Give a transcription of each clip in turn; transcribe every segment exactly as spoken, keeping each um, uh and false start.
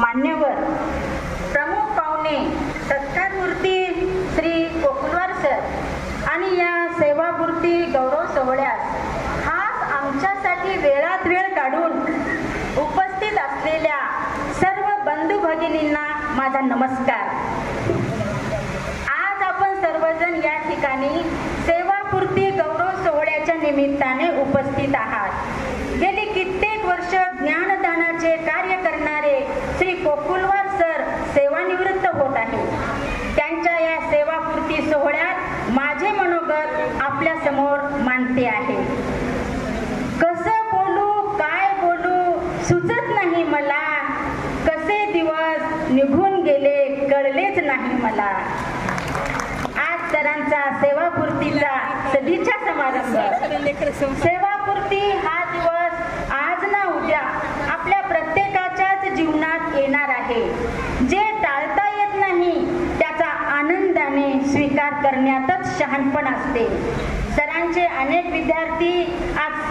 मान्यवर, प्रमुख पाहुणे, सत्कारमूर्ती श्री कोकुलवार सर आणि या सेवापूर्ती गौरव सोहळ्यास खास आमच्यासाठी वेळात वेळ काढून उपस्थित असलेल्या सर्व बंधू भगिनींना माझा नमस्कार. आज आपण सर्वजण या ठिकाणी सेवापूर्ती गौरव सोहळ्याच्या निमित्ताने उपस्थित आहात. गेली कित्येक वर्ष ज्ञानदानाचे कार्य करणारे श्री कोकुलवार सर सेवानिवृत्त होत आहेत. त्यांच्या या सेवापूर्ती सोहळ्यात माझे मनोगत आपल्या समोर मांडते आहे. कसं बोलू, काय बोलू सुचत नाही मला, कसे दिवस निघून गेले कळलेच नाही मला. आज सरांचा सेवापूर्तीचा सदिच्छा समारंभ. सेवापूर्ती हा दिवस आज ना उद्या आपल्या प्रत्येकाच्याच जीवनात येणार आहे. जे टाळता येत नाही त्याचा आनंदाने स्वीकार करण्यातच शहाणपण असते. सरांचे अनेक विद्यार्थी आज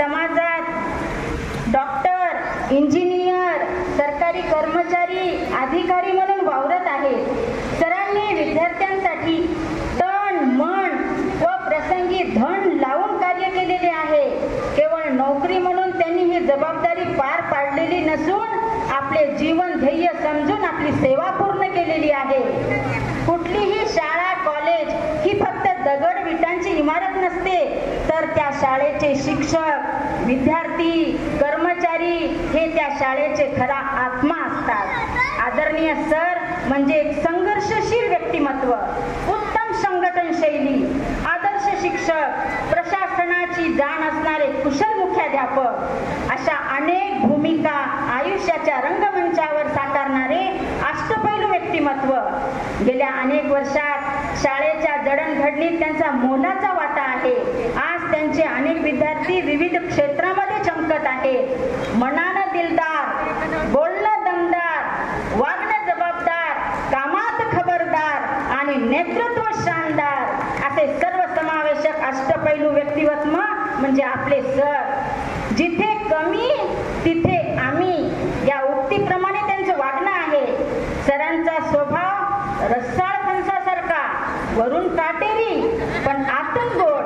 समाजात डॉक्टर, इंजिनियर, सरकारी कर्मचारी, अधिकारी म्हणून वावरत आहेत. सरांनी विद्यार्थ्यांसाठी तन, मन व प्रसंगी धन लावून कार्य केलेले आहे. केवळ नोकरी म्हणून त्यांनी ही जबाबदारी पार पाडलेली नसून आपले जीवन ध्येय समजून आपली सेवा पूर्ण केलेली आहे. कुठलीही शाळा, कॉलेज ही फक्त दगड विटांची इमारत नसते, तर त्या शाळेचे शिक्षक, विद्यार्थी, कर्मचारी हे त्या शाळेचे खरा आत्मा असतात. आदरणीय सर म्हणजे एक संघर्षशील व्यक्तिमत्व, उत्तम संघटन शैली, आदर्श शिक्षक, प्रशासनाची जाण असणारे कुशल मुख्याध्यापक अशा अनेक भूमिका आयुष्याच्या रंगमंचावर साकारणारे अष्टपैलू व्यक्तिमत्व. गेल्या अनेक वर्षात शाळेच्या जडणघडणीत त्यांचा मोलाचा वाटा आहे. आज त्यांचे अनेक विद्यार्थी विविध क्षेत्रामध्ये चमकत आहेत. मनानं दिलदार, बोलणं दमदार, वागणं जबाबदार, कामात खबरदार आणि नेतृत्व शानदार असे सर्वसमावेशक अष्टपैलू व्यक्तिमत्व म्हणजे आपले सर. जिथे कमी तिथे आम्ही या उक्तीप्रमाणे त्यांचं वागणं आहे. सरांचा स्वभाव रसाळ फणसासारखा, वरून काटेरी पण आतून गोड.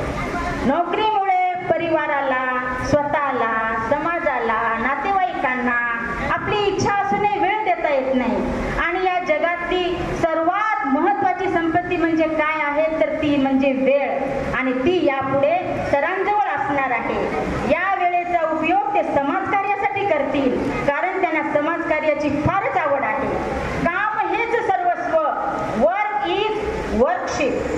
नोकरीमुळे परिवाराला, स्वतःला, समाजाला, नातेवाईकांना आपली इच्छा असूनही वेळ देता येत नाही. आणि या जगातली सर्वात महत्वाची संपत्ती म्हणजे काय आहे तर ती म्हणजे वेळ. आणि ती यापुढे सरांजवळ असणार आहे. या वेळेचा उपयोग ते समाजकार्यासाठी करतील, कारण त्यांना समाजकार्याची फारच आवड आहे. काम हेच सर्वस्व. Work is worship.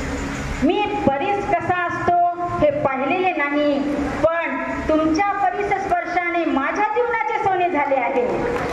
मी परीस कसा असतो हे पाहिलेले नाही, पण तुमच्या परिस्पर्शाने माझ्या जीवनाचे सोने झाले आहे.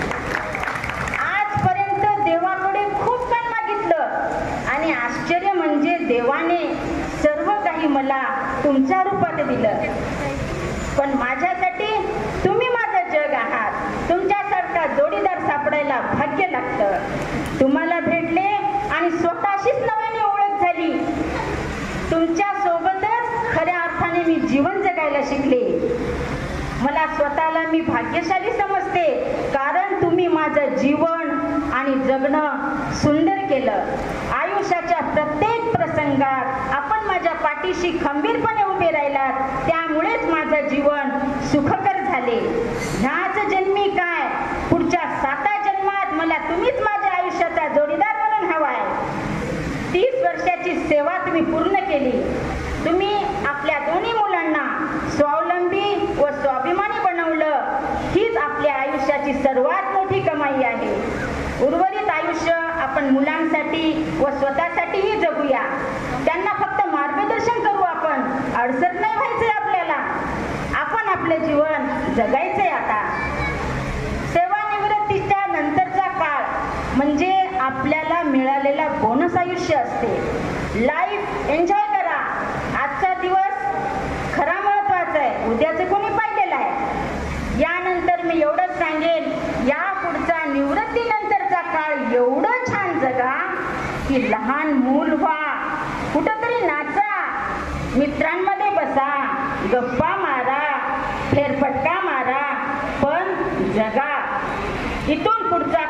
आजपर्यंत देवाकडे खूप काही मागितलं आणि आश्चर्य म्हणजे देवाने सर्व काही मला तुमच्या रूपात दिलं. पण माझ्यासाठी तुम्ही माझं जग आहात. तुमच्यासारखा जोडीदार सापडायला भाग्य लागतं. तुम्हाला भेटले आणि स्वतःशीच नव्याने ओळख झाली. तुमच्या सोबतच खऱ्या अर्थाने मी जीवन जगायला शिकले. मला स्वतःला मी भाग्यशाली समजते, कारण तुम्ही माझं जीवन आणि जगणं सुंदर केलं. आयुष्याच्या प्रत्येक प्रसंगात आपण माझ्या पाठीशी खंबीरपणे उभे राहिलात, त्यामुळेच माझं जीवन सुखकर झाले. ह्याच जन्मी काय, पुढच्या साता जन्मात मला तुम्हीच माझ्या आयुष्याचा जोडीदार म्हणून हवाय. तीस वर्षाची सेवा तुम्ही पूर्ण केली. तुम्ही आपल्या दोन्ही मुलांना स्वावलंबी व स्वाभिमानी बनवलं. हीच आपल्या आयुष्याची सर्वात मोठी कमाई आहे. उर्वरित आयुष्य आपण मुलांसाठी व स्वतःसाठीही जगूया. त्यांना फक्त मार्गदर्शन करू आपण. अडचण नाही व्हायचंय आपल्याला. आपण आपले जीवन जगायचंय. आता सेवानिवृत्तीच्या नंतरचा काळ म्हणजे आपल्याला मिळालेला बोनस आयुष्य असते. लाईफ एन्जॉय करा. आजचा दिवस खरा महत्वाचा आहे, उद्याचं कोणी पाहिलेलं आहे. यानंतर मी एवढंच सांगेन, या पुढचा निवृत्तीनंतरचा काळ एवढं छान जगा की लहान मूल व्हा, कुठंतरी नाचा, मित्रांमध्ये बसा, गप्पा मारा, फेरफटका मारा, पण जगा. इथून पुढचा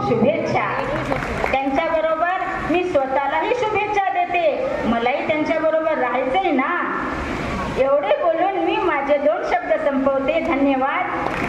शुभेच्छा. त्यांच्याबरोबर मी स्वतःलाही शुभेच्छा देते. मलाही त्यांच्याबरोबर राहायचंय ना. एवढे बोलून मी माझे दोन शब्द संपवते. धन्यवाद.